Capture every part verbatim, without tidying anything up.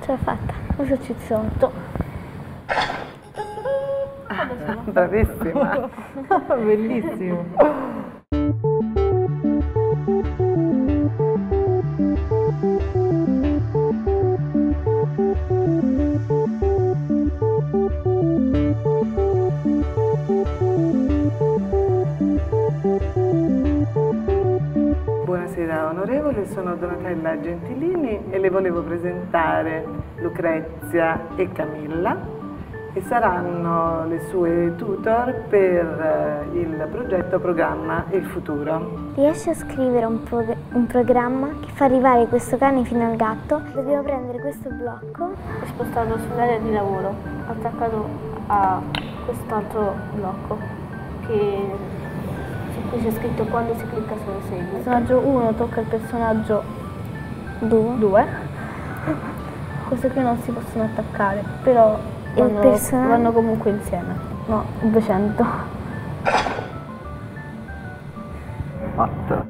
Ce l'ho fatta, esercizio. Ah, bravissima, bellissimo. Buonasera onorevole, sono Donatella Gentilini e le volevo presentare Lucrezia e Camilla, e saranno le sue tutor per il progetto Programma il futuro. Riesci a scrivere un, prog un programma che fa arrivare questo cane fino al gatto? Dobbiamo prendere questo blocco e spostarlo sull'area di lavoro, attaccato a quest'altro blocco che, su cui c'è scritto quando si clicca sulle segui. Il personaggio uno tocca il personaggio due. Queste qui non si possono attaccare, però vanno, person... vanno comunque insieme. No, duecento. Fatto.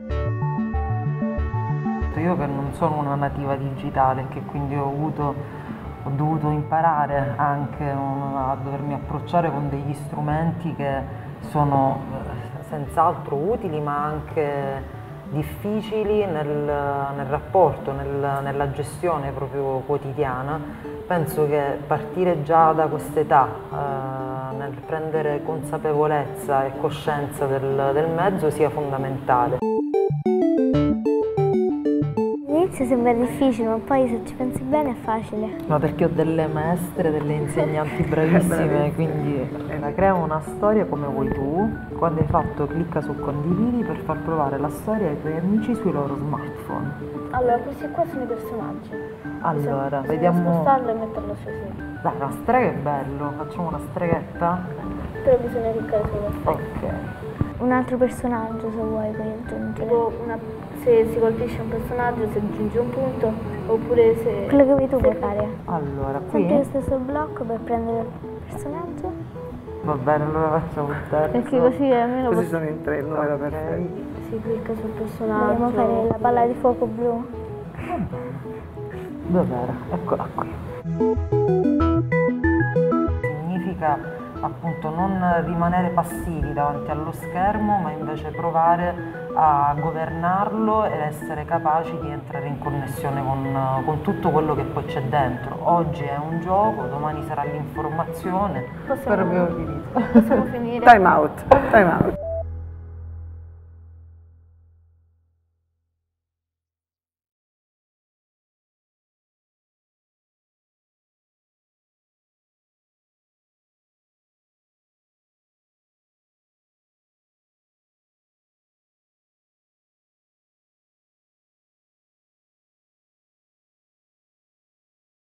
Io che non sono una nativa digitale, che quindi ho avuto, ho dovuto imparare anche a dovermi approcciare con degli strumenti che sono senz'altro utili, ma anche difficili nel, nel rapporto, nel, nella gestione proprio quotidiana. Penso che partire già da quest'età, eh, nel prendere consapevolezza e coscienza del, del mezzo sia fondamentale. All'inizio sembra difficile, ma poi se ci pensi bene è facile. Ma perché ho delle maestre, delle insegnanti bravissime, quindi la crea una storia come vuoi tu. Quando hai fatto clicca su condividi per far provare la storia ai tuoi amici sui loro smartphone. Allora, questi qua sono i personaggi. Allora, bisogna vediamo... spostarlo e metterlo sui segni. Dai, una strega è bello, facciamo una streghetta? Però bisogna cliccare sulla strega. Ok. Un altro personaggio se vuoi per aggiungere. Tipo una, se si colpisce un personaggio si aggiunge un punto, oppure se... Quello che vuoi tu puoi fare. Allora, qui... Sempre lo stesso blocco per prendere il personaggio. Va bene, allora facciamo un terzo. Perché così almeno... Così sono in tre, il numero okay. perfetto. Si clicca sul personaggio. Dobbiamo fare la palla di fuoco blu. Va bene. Dov'era? Eccola qui. Significa appunto non rimanere passivi davanti allo schermo, ma invece provare a governarlo ed essere capaci di entrare in connessione con, con tutto quello che poi c'è dentro. Oggi è un gioco, domani sarà l'informazione. Possiamo, Però abbiamo finito. Possiamo finire. Time out, time out.